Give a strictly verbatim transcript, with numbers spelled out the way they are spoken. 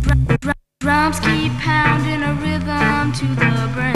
Drums keep pounding a rhythm to the brain.